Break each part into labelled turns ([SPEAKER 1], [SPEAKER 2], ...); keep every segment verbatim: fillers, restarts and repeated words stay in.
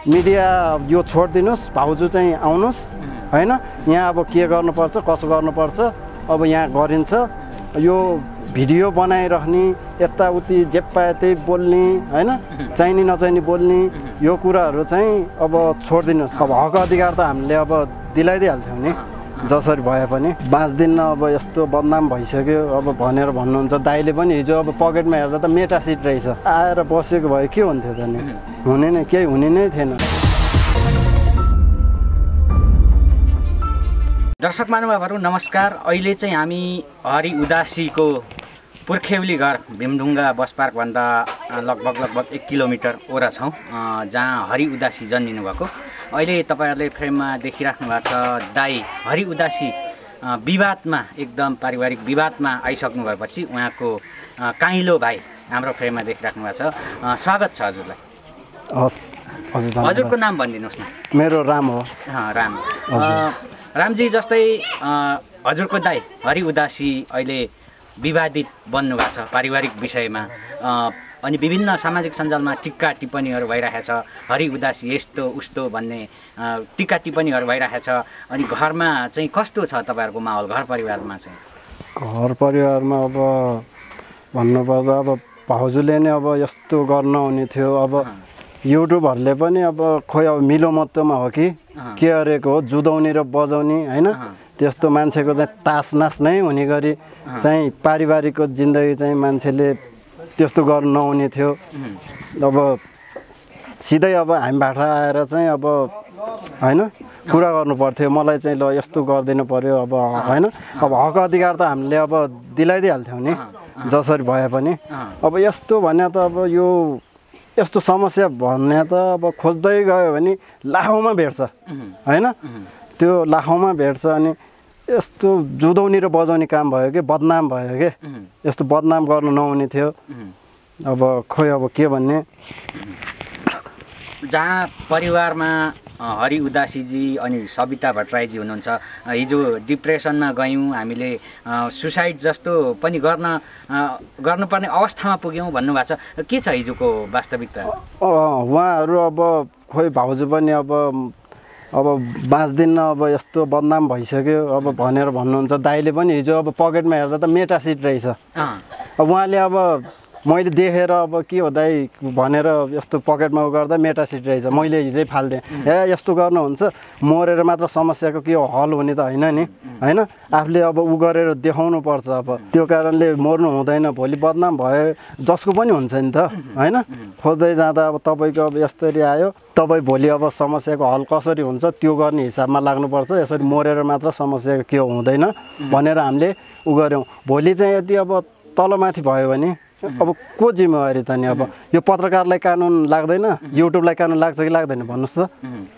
[SPEAKER 1] Media यो छोडिदिनुस्, भाउजू चाहिँ आउनुस् हैन, यहाँ अब के गर्नुपर्छ कसो गर्नुपर्छ अब यहाँ गरिन्छ। यो भिडियो बनाइराख्ने यताउति जेप्पा त्यही बोल्ने हैन, चाहिने नचाहिने बोल्ने यो कुराहरू चाहिँ अब छोडिदिनुस्। अब हक अधिकार त हामीले अब दिलाइदिइहाल्थ्यौँ नि जसरी भए पनि। बाँच्दिन अब यस्तो बदनाम भइसक्यो अब भनेर भन्नुहुन्छ। दाइले पनि हिजो अब पकेटमा हेर्दा त मेटा सिट रहेछ, आएर बसेको भए के हुन्थ्यो त नि? हुने नै केही हुने नै थिएन।
[SPEAKER 2] दर्शक महानुभावहरू नमस्कार। अहिले चाहिँ हामी हरि उदासीको पुर्खेउली घर भीमढुङ्गा बस पार्कभन्दा लगभग लगभग एक किलोमिटर ओरा छौँ, जहाँ हरि उदासी जन्मिनु भएको। अहिले तपाईँहरूले फ्रेममा देखिराख्नु भएको छ दाई हरि उदासी विवादमा, एकदम पारिवारिक विवादमा आइसक्नु भएपछि उहाँको काइलो भाइ हाम्रो फ्रेममा देखिराख्नु भएको छ। स्वागत छ हजुरलाई।
[SPEAKER 1] हस् हजुर।
[SPEAKER 2] हजुरको नाम भनिदिनुहोस् न।
[SPEAKER 1] मेरो राम हो।
[SPEAKER 2] राम। रामजी, जस्तै हजुरको दाई हरि उदासी अहिले विवादित बन्नु भएको छ पारिवारिक विषयमा, अनि विभिन्न सामाजिक सञ्जालमा टिक्का टिप्पणीहरू भइरहेछ। हरि उदासी यस्तो उस्तो भन्ने टिक्का टिप्पणीहरू भइरहेछ। अनि घरमा चाहिँ कस्तो छ तपाईँहरूको माहौल, घर परिवारमा चाहिँ?
[SPEAKER 1] घर परिवारमा अब भन्नुपर्दा अब भाउजूले नै अब यस्तो गर्न हुने थियो। अब युट्युबहरूले पनि अब खोइ अब मिलो मतमा हो कि के गरेको हो, जुदाउने र बजाउने हैन, त्यस्तो मान्छेको चाहिँ तासनास नै हुने गरी चाहिँ पारिवारिकको जिन्दगी चाहिँ मान्छेले त्यस्तो गर्नु नहुने थियो। अब सिधै अब हामीबाट आएर चाहिँ अब हैन कुरा गर्नु पर्थ्यो, मलाई चाहिँ ल यस्तो गरिदिनु पर्यो अब हैन। अब हक अधिकार त हामीले अब दिलाइदिइहाल्थ्यौँ नि जसरी भए पनि। अब यस्तो भने त अब यो यस्तो समस्या भन्ने त अब खोज्दै गयो भने लाखौँमा भेट्छ हैन, त्यो लाखौँमा भेट्छ। अनि यस्तो जुदाउने र बजाउने काम भयो कि बदनाम भयो कि, यस्तो बदनाम गर्नु नहुने थियो। अब खोइ अब के भन्ने।
[SPEAKER 2] जहाँ परिवारमा हरि उदासीजी अनि सबिता भट्टराईजी हुनुहुन्छ, हिजो डिप्रेसनमा गयौँ हामीले, सुसाइड जस्तो पनि गर्न गर्नुपर्ने अवस्थामा पुग्यौँ भन्नुभएको छ। के छ हिजोको वास्तविकता?
[SPEAKER 1] उहाँहरू अब खोइ भाउजू पनि अब अब बाँच्दिन अब यस्तो बदनाम भइसक्यो अब भनेर भन्नुहुन्छ। दाइले पनि हिजो अब पकेटमा हेर्दा त मेटा सिट रहेछ। अब उहाँले अब मैले देखेर अब के हो दाइ भनेर यस्तो पकेटमा गर्दा मेटा सिट रहेछ, मैले हिजै फाल्दिएँ। ए यस्तो गर्नुहुन्छ, मरेर मात्र समस्याको के हो हल हुने त होइन नि हैन, आफूले अब उ गरेर देखाउनु पर्छ। अब त्यो कारणले मर्नु हुँदैन, भोलि बदनाम भयो जसको पनि हुन्छ नि त हैन। खोज्दै जाँदा अब तपाईँको अब यस्तरी आयो, तपाईँ भोलि अब समस्याको हल कसरी हुन्छ त्यो गर्ने हिसाबमा लाग्नुपर्छ। यसरी मरेर मात्र समस्याको के हुँदैन भनेर हामीले उ गऱ्यौँ। भोलि चाहिँ यदि अब तलमाथि भयो भने अब को जिम्मेवारी त नि? अब यो पत्रकारलाई कानुन लाग्दैन, युट्युबलाई कानुन लाग्छ कि लाग्दैन भन्नुहोस् त?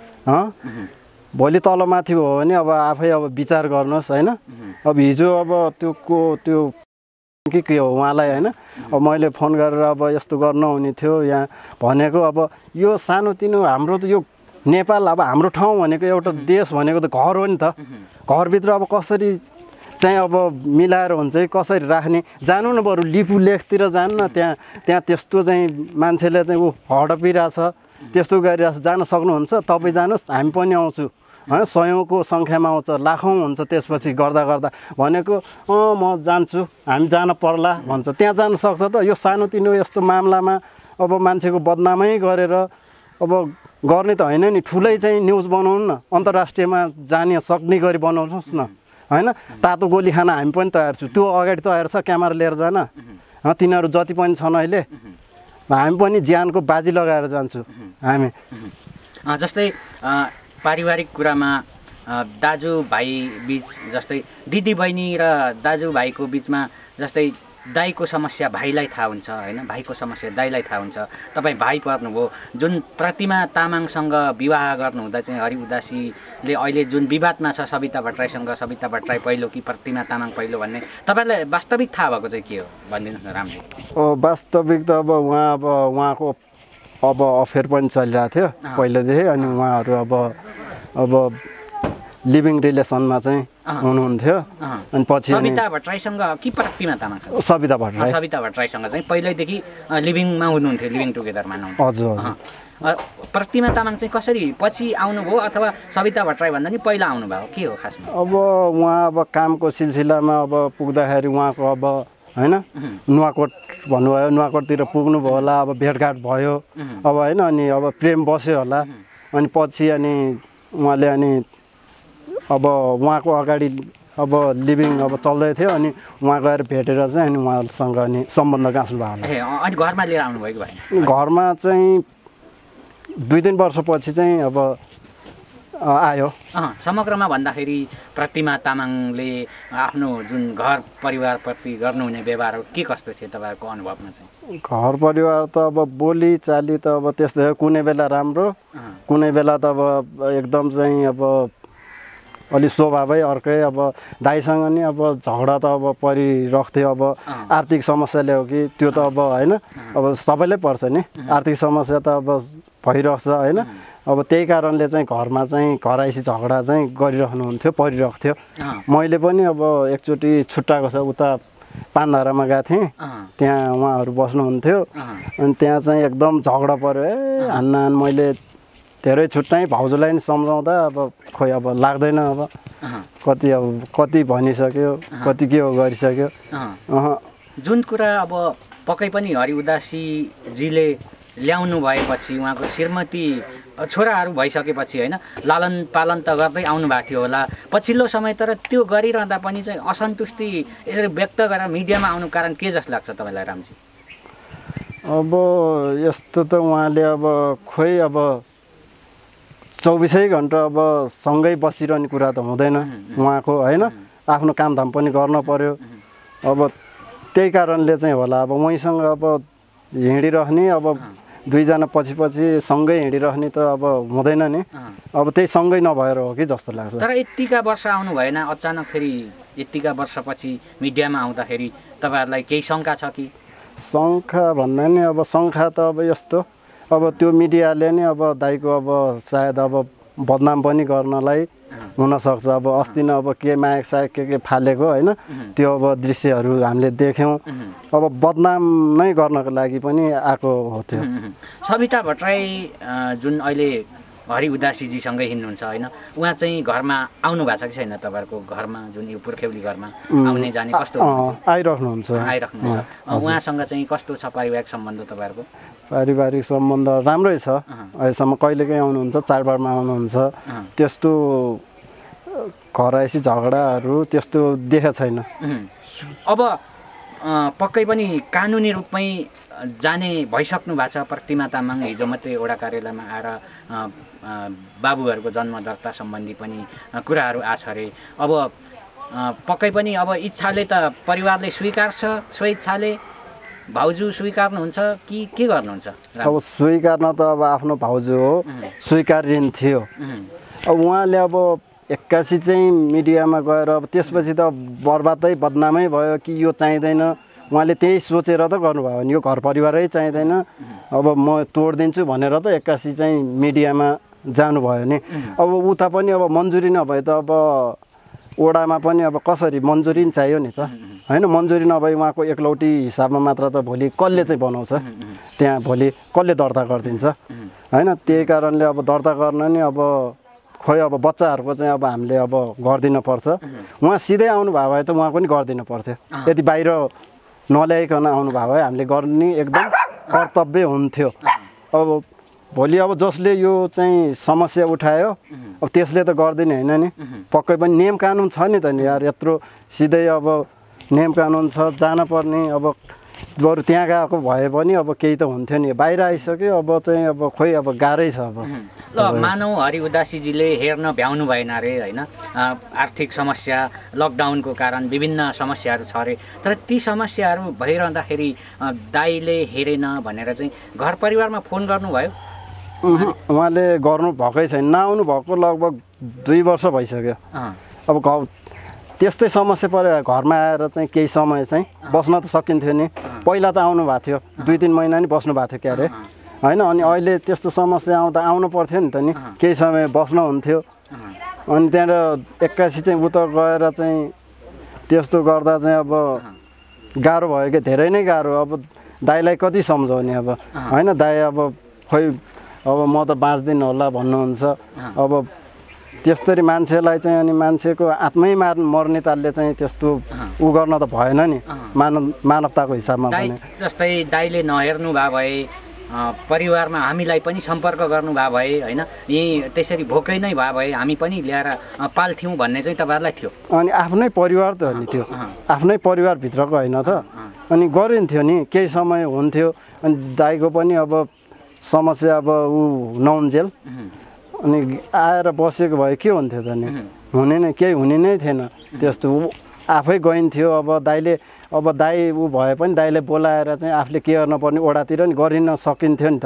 [SPEAKER 1] भोलि तलमाथि भयो भने अब आफै अब विचार गर्नुहोस् हैन। अब हिजो अब त्यो को त्यो के के हो उहाँलाई हैन, अब मैले फोन गरेर अब यस्तो गर्न हुने थियो यहाँ भनेको। अब यो सानोतिनो हाम्रो त यो नेपाल, अब हाम्रो ठाउँ भनेको एउटा देश भनेको त घर हो नि त। घरभित्र अब कसरी चाहिँ अब मिलाएर हुन्छ कि कसरी राख्ने, जानु न बरु लिपु लेखतिर जानु न, त्यहाँ त्यहाँ त्यस्तो चाहिँ मान्छेले चाहिँ ऊ हडपिरहेछ, त्यस्तो गरिरहेछ, जान सक्नुहुन्छ तपाईँ जानुहोस्, हामी पनि आउँछु हैन। सयौँको सङ्ख्यामा आउँछ, लाखौँ हुन्छ त्यसपछि गर्दा गर्दा भनेको अँ म जान्छु, हामी जान पर्ला भन्छ। त्यहाँ जान सक्छ त? यो सानोतिनो यस्तो मामलामा अब मान्छेको बदनामै गरेर अब गर्ने त होइन नि, ठुलै चाहिँ न्युज बनाउनु न, अन्तर्राष्ट्रियमा जाने सक्ने गरी बनाउनुहोस् न हैन। तातो गोली खान हामी पनि तयार छु, त्यो अगाडि तयार छ, क्यामेरा लिएर जान। तिनीहरू जति पनि छन् अहिले, हामी पनि ज्यानको बाजी लगाएर जान्छु हामी।
[SPEAKER 2] जस्तै पारिवारिक कुरामा दाजुभाइ बिच, जस्तै दिदी बहिनी र दाजुभाइको बिचमा जस्तै दाइको समस्या भाइलाई थाहा हुन्छ हैन, भाइको समस्या दाइलाई थाहा हुन्छ। तपाईँ भाइ पर्नुभयो, जुन प्रतिमा तामाङसँग विवाह गर्नुहुँदा चाहिँ हरि उदासीले अहिले जुन विवादमा छ सबिता भट्टराईसँग, सबिता भट्टराई पहिलो कि प्रतिमा तामाङ पहिलो भन्ने, तपाईँलाई वास्तविक थाहा भएको चाहिँ के हो भनिदिनुहोस् न रामजी।
[SPEAKER 1] वास्तविक त अब उहाँ अब उहाँको अब अफेयर पनि चलिरहेको थियो पहिलादेखि। अनि उहाँहरू अब अब लिभिङ रिलेसनमा चाहिँ हुनुहुन्थ्यो अनि पछि
[SPEAKER 2] सविता भट्टराईसँग कि प्रतिमा तामाङसँग
[SPEAKER 1] सविता भट्टराई
[SPEAKER 2] सविता भट्टराईसँग चाहिँ पहिल्यैदेखि लिभिङमा हुनुहुन्थ्यो लिभिङ टुगेदरमा हुनुहुन्थ्यो
[SPEAKER 1] हजुर हजुर
[SPEAKER 2] प्रतिमा तामाङ चाहिँ कसरी पछि आउनुभयो अथवा सविता भट्टराई भन्दा नि पहिला आउनुभयो के हो खासमा
[SPEAKER 1] अब उहाँ अब कामको सिलसिलामा अब पुग्दाखेरि उहाँको अब होइन नुवाकोट भन्नुभयो नुवाकोटतिर पुग्नुभयो होला अब भेटघाट भयो अब होइन अनि अब प्रेम बस्यो होला अनि पछि अनि उहाँले अनि अब उहाँको अगाडि अब लिभिङ अब चल्दै थियो अनि उहाँ गएर भेटेर चाहिँ अनि उहाँसँग अनि सम्बन्ध गाँच्नुभयो होला
[SPEAKER 2] अनि घरमा लिएर आउनुभयो कि भएन
[SPEAKER 1] घरमा चाहिँ दुई तिन वर्षपछि चाहिँ अब आयो
[SPEAKER 2] समग्रमा भन्दाखेरि प्रतिमा तामाङले आफ्नो जुन घर परिवारप्रति गर्नुहुने व्यवहार के कस्तो थियो तपाईँहरूको अनुभवमा चाहिँ
[SPEAKER 1] घर परिवार त अब बोली चाली त अब त्यस्तै हो कुनै बेला राम्रो कुनै बेला त अब एकदम चाहिँ अब अलि स्वभावै अर्कै अब दाइसँग नि अब झगडा त अब परिरह्थ्यो अब आर्थिक समस्याले हो कि त्यो त अब होइन अब सबैलाई पर्छ नि आर्थिक समस्या त अब भइरहेछ होइन अब त्यही कारणले चाहिँ घरमा चाहिँ घराइसी झगडा चाहिँ गरिरहनुहुन्थ्यो परिरहेको थियो मैले पनि अब एकचोटि छुट्टाएको छ उता पानधारामा गएको थिएँ त्यहाँ उहाँहरू बस्नुहुन्थ्यो अनि त्यहाँ चाहिँ एकदम झगडा पऱ्यो ए हान्न मैले धेरै छुट्टाएँ भाउजूलाई नि सम्झाउँदा अब खोइ अब लाग्दैन अब कति अब कति भनिसक्यो कति के हो गरिसक्यो
[SPEAKER 2] जुन कुरा अब पक्कै पनि हरि उदासीजीले ल्याउनु भएपछि उहाँको श्रीमती छोराहरू भइसकेपछि होइन लालन पालन त गर्दै आउनु भएको थियो होला पछिल्लो समय तर त्यो गरिरहँदा पनि चाहिँ असन्तुष्टि यसरी व्यक्त गरेर मिडियामा आउनु कारण के जस्तो लाग्छ तपाईँलाई रामजी
[SPEAKER 1] अब यस्तो त उहाँले अब खोइ अब चौबिसै घन्टा अब सँगै बसिरहने कुरा त हुँदैन उहाँको होइन आफ्नो कामधाम पनि गर्न पर्यो अब त्यही कारणले चाहिँ होला अब उहीसँग अब हिँडिरहने अब दुईजना पछि पछि सँगै हिँडिरहने त अब हुँदैन नि अब त्यही सँगै नभएर हो कि जस्तो लाग्छ
[SPEAKER 2] तर यतिका वर्ष आउनु भएन अचानक फेरि यतिका वर्षपछि मिडियामा आउँदाखेरि तपाईँहरूलाई केही शङ्का छ कि
[SPEAKER 1] शङ्का भन्दा नि अब शङ्का त अब यस्तो अब त्यो मिडियाले नि अब दाइको अब सायद अब बदनाम पनि गर्नलाई हुनसक्छ अब अस्ति नै अब के मायक सायक के के फालेको होइन त्यो अब दृश्यहरू हामीले देख्यौँ अब बदनाम नै गर्नको लागि पनि आएको हो त्यो
[SPEAKER 2] सविता भट्टराई जुन अहिले हरि उदासीजीसँगै हिँड्नुहुन्छ होइन उहाँ चाहिँ घरमा आउनु भएको छ कि छैन तपाईँहरूको घरमा जुन यो पुर्ख्यौली घरमा आउने जाने कस्तो
[SPEAKER 1] आइराख्नुहुन्छ
[SPEAKER 2] आइराख्नुहुन्छ उहाँसँग चाहिँ कस्तो छ पारिवारिक सम्बन्ध तपाईँहरूको
[SPEAKER 1] पारिवारिक सम्बन्ध राम्रै छ अहिलेसम्म कहिलेकाहीँ आउनुहुन्छ चाडबाडमा आउनुहुन्छ त्यस्तो घराइसी झगडाहरू त्यस्तो देखेको छैन
[SPEAKER 2] अब पक्कै पनि कानुनी रूपमै जाने भइसक्नु भएको छ प्रतिमा तामाङ हिजो मात्रै वडा कार्यालयमा आएर बाबुहरूको जन्म दर्ता सम्बन्धी पनि कुराहरू आछ अरे अब पक्कै पनि अब इच्छाले त परिवारले स्वीकार्छ स्वेच्छाले भाउजू स्वीकार्नुहुन्छ कि के गर्नुहुन्छ
[SPEAKER 1] अब स्वीकार्न त अब आफ्नो भाउजू हो स्वीकार्य थियो अब उहाँले अब एक्कासी चाहिँ मिडियामा गएर अब त्यसपछि त बर्बादै बदनामै भयो कि यो चाहिँदैन उहाँले त्यही सोचेर त गर्नुभयो नि यो घर परिवारै चाहिँदैन अब म तोडिदिन्छु भनेर त एक्कासी चाहिँ मिडियामा जानुभयो नि अब उता पनि अब मन्जुरी नभए त अब ओडामा पनि अब कसरी मन्जुरी नि चाहियो नि त होइन मन्जुरी नभए उहाँको एकलौटी हिसाबमा मात्र त भोलि कसले चाहिँ बनाउँछ त्यहाँ भोलि कसले दर्ता गरिदिन्छ होइन त्यही कारणले अब दर्ता गर्न नि अब खोइ अब बच्चाहरूको चाहिँ अब हामीले अब गरिदिनु पर्छ उहाँ सिधै आउनु भयो भए त उहाँ पनि गरिदिनु पर्थ्यो यदि बाहिर नल्याइकन आउनु भयो भए हामीले गर्ने एकदम कर्तव्य हुन्थ्यो अब भोलि अब जसले यो चाहिँ समस्या उठायो अब त्यसले त गरिदिने होइन नि पक्कै पनि नियम कानुन छ नि त नि यार यत्रो सिधै अब नियम कानुन छ जान पर्ने अब बरु त्यहाँ गएको भए पनि अब केही त हुन्थ्यो नि बाहिर आइसक्यो अब चाहिँ अब खोइ अब गाह्रै छ अब
[SPEAKER 2] ल मानौ हरि उदासीजीले हेर्न भ्याउनु भएन अरे होइन आर्थिक समस्या लकडाउनको कारण विभिन्न समस्याहरू छ अरे तर ती समस्याहरू भइरहँदाखेरि दाइले हेरेन भनेर चाहिँ घर परिवारमा फोन गर्नुभयो
[SPEAKER 1] उहाँले गर्नु भएकै छैन नआउनु भएको लगभग दुई वर्ष भइसक्यो अब गाउँ त्यस्तै समस्या पऱ्यो घरमा आएर चाहिँ केही समय चाहिँ बस्न त सकिन्थ्यो नि पहिला त आउनु भएको थियो दुई तिन महिना नि बस्नु भएको थियो क्यारे होइन अनि अहिले त्यस्तो समस्या आउँदा आउनु पर्थ्यो नि त नि केही समय बस्नुहुन्थ्यो अनि त्यहाँबाट एक्कासी चाहिँ उता गएर चाहिँ त्यस्तो गर्दा चाहिँ अब गाह्रो भयो कि धेरै नै गाह्रो। अब दाइलाई कति सम्झाउने अब होइन, दाइ अब खोइ अब म त बाँच्दिनँ होला भन्नुहुन्छ। अब त्यस्तरी मान्छेलाई चाहिँ अनि मान्छेको आत्मै मार मर्ने तालले चाहिँ त्यस्तो उ गर्न त भएन नि मानव मानवताको हिसाबमा पनि।
[SPEAKER 2] जस्तै दाइले नहेर्नु भए भए परिवारमा हामीलाई पनि सम्पर्क गर्नु भए भए होइन, यहीँ त्यसरी भोकै नै भए भए हामी पनि ल्याएर पाल्थ्यौँ भन्ने चाहिँ तपाईँहरूलाई थियो।
[SPEAKER 1] अनि आफ्नै परिवार त हो नि त्यो, आफ्नै परिवारभित्रको होइन त। अनि गरिन्थ्यो नि, केही समय हुन्थ्यो। अनि दाइको पनि अब समस्या अब ऊ नउन्जेल अनि आएर बसेको भए के हुन्थ्यो त नि, हुने नै केही हुने नै थिएन त्यस्तो। आफै गइन्थ्यो। अब दाइले अब दाइ ऊ भए पनि दाइले बोलाएर चाहिँ आफूले के गर्न पर्ने ओडातिर नि गरिन सकिन्थ्यो नि त।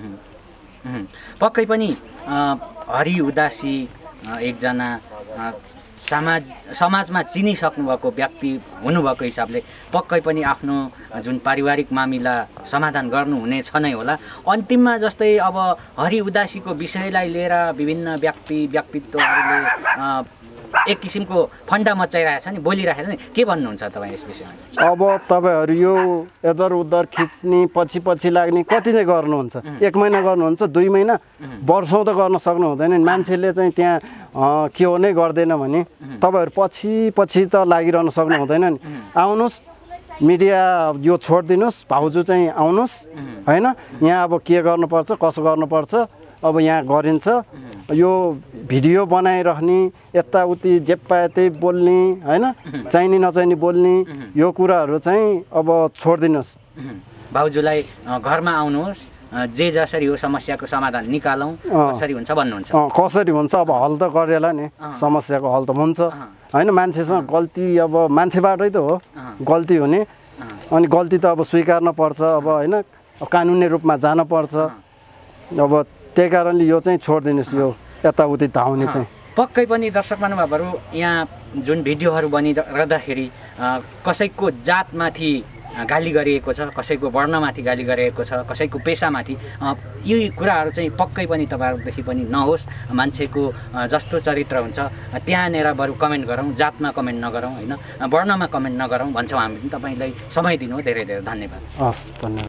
[SPEAKER 2] पक्कै पनि हरि उदासी एकजना समाज समाजमा चिनिसक्नुभएको व्यक्ति हुनुभएको हिसाबले पक्कै पनि आफ्नो जुन पारिवारिक मामिला समाधान गर्नुहुने छ नै होला। अन्तिममा जस्तै अब हरि उदासीको विषयलाई लिएर विभिन्न व्यक्ति व्यक्तित्वहरूले एक किसिमको फन्डा मचाइरहेछ नि, बोलिरहेछ नि, के भन्नुहुन्छ तपाईँ यस विषयमा?
[SPEAKER 1] अब तपाईँहरू यो यदर उद्धर खिच्ने पछि पछि लाग्ने कति चाहिँ गर्नुहुन्छ? एक महिना गर्नुहुन्छ, दुई महिना, वर्षौँ त गर्न सक्नु हुँदैन। मान्छेले चाहिँ त्यहाँ के हो नै गर्दैन भने तपाईँहरू पछि पछि त लागिरहन सक्नु हुँदैन नि। आउनुहोस्, मिडिया यो छोडिदिनुहोस्, भाउजू चाहिँ आउनुहोस् होइन, यहाँ अब के गर्नुपर्छ कसो गर्नुपर्छ अब यहाँ गरिन्छ। यो भिडियो बनाइराख्ने, यताउति जे पाए त्यही बोल्ने होइन, चाहिने नचाहिने बोल्ने, यो कुराहरू चाहिँ अब छोडिदिनुहोस्।
[SPEAKER 2] भाउजूलाई घरमा आउनुहोस्, जे जसरी हो समस्याको समाधान निकालौँ, कसरी हुन्छ भन्नुहुन्छ?
[SPEAKER 1] कसरी हुन्छ अब हल त गरेला नि, समस्याको हल त हुन्छ होइन। मान्छेसँग गल्ती अब मान्छेबाटै त हो गल्ती हुने। अनि गल्ती त अब स्वीकार्न पर्छ अब होइन, कानुनी रूपमा जानुपर्छ। अब त्यही कारणले यो चाहिँ छोडिदिनुहोस्, यो यताउति धाउने चाहिँ।
[SPEAKER 2] पक्कै पनि दर्शक महानुभावहरू, यहाँ जुन भिडियोहरू बनिरहँदाखेरि कसैको जातमाथि गाली गरिएको छ, कसैको वर्णमाथि गाली गरिएको छ, कसैको पेसामाथि, यी कुराहरू चाहिँ पक्कै पनि तपाईँहरूदेखि पनि नहोस्। मान्छेको जस्तो चरित्र हुन्छ त्यहाँनिर बरु कमेन्ट गरौँ, जातमा कमेन्ट नगरौँ होइन, वर्णमा कमेन्ट नगरौँ भन्छौँ हामी। तपाईँलाई समय दिनु धेरै धेरै धन्यवाद।
[SPEAKER 1] हस्, धन्यवाद।